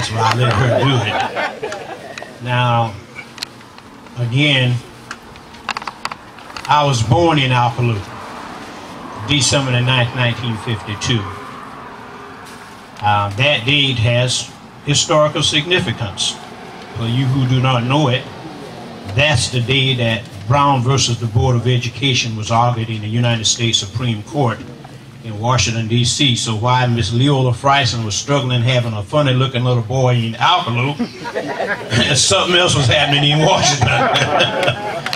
That's why I let her do it. Now, again, I was born in Alphaloo, December the 9th, 1952. That date has historical significance. For you who do not know it, that's the day that Brown versus the Board of Education was argued in the United States Supreme Court in Washington, D.C. So while Miss Leola Frierson was struggling having a funny-looking little boy in Alphaloo, something else was happening in Washington.